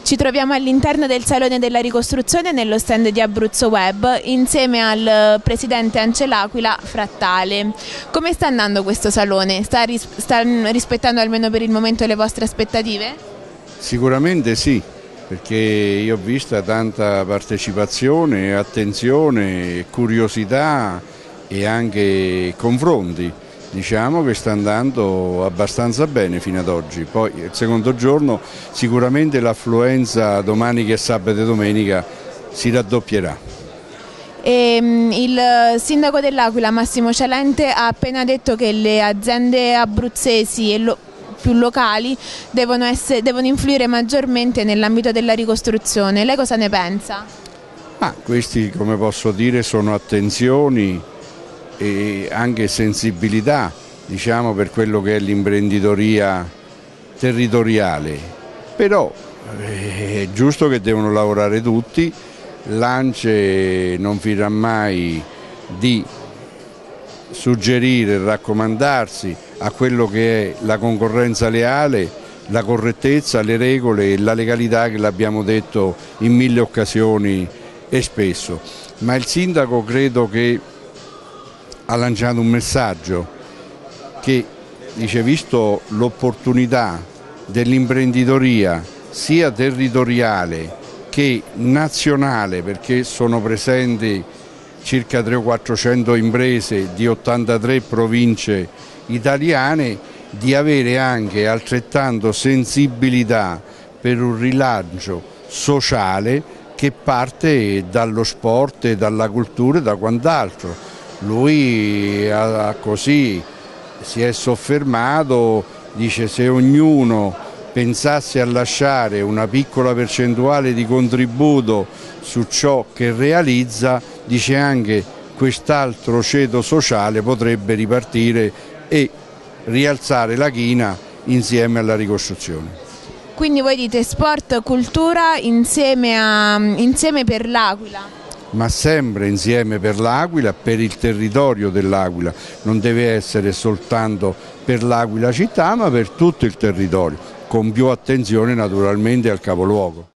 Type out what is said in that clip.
Ci troviamo all'interno del Salone della Ricostruzione nello stand di Abruzzo Web insieme al presidente Ance L'Aquila Frattale. Come sta andando questo salone? Sta rispettando almeno per il momento le vostre aspettative? Sicuramente sì, perché io ho visto tanta partecipazione, attenzione, curiosità e anche confronti. Diciamo che sta andando abbastanza bene fino ad oggi, poi il secondo giorno sicuramente l'affluenza domani che è sabato e domenica si raddoppierà. Il sindaco dell'Aquila Massimo Cialente ha appena detto che le aziende abruzzesi e più locali devono influire maggiormente nell'ambito della ricostruzione. Lei cosa ne pensa? Questi, come posso dire, sono attenzioni e anche sensibilità, diciamo, per quello che è l'imprenditoria territoriale, però è giusto che devono lavorare tutti. L'Ance non finirà mai di suggerire, raccomandarsi a quello che è la concorrenza leale, la correttezza, le regole e la legalità, che l'abbiamo detto in mille occasioni e spesso, ma il sindaco credo che ha lanciato un messaggio che dice: visto l'opportunità dell'imprenditoria sia territoriale che nazionale, perché sono presenti circa 300 o 400 imprese di 83 province italiane, di avere anche altrettanto sensibilità per un rilancio sociale che parte dallo sport, dalla cultura e da quant'altro. Lui così si è soffermato, dice: se ognuno pensasse a lasciare una piccola percentuale di contributo su ciò che realizza, dice, anche quest'altro ceto sociale potrebbe ripartire e rialzare la china insieme alla ricostruzione. Quindi voi dite sport, cultura insieme per l'Aquila? Ma sempre insieme per l'Aquila, per il territorio dell'Aquila, non deve essere soltanto per l'Aquila città, ma per tutto il territorio, con più attenzione naturalmente al capoluogo.